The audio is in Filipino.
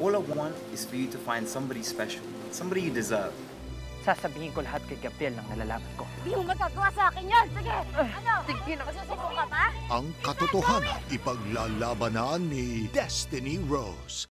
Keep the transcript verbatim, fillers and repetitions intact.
All I want is for you to find somebody special, somebody you deserve. Sasabihin ko lahat kay Gabriele ng nalalaman ko. Hindi mo magagawa sa akin yan! Sige! Ano? Sige na! Masusuko ka ba? Ang katotohanan ipaglalabanan ni Destiny Rose.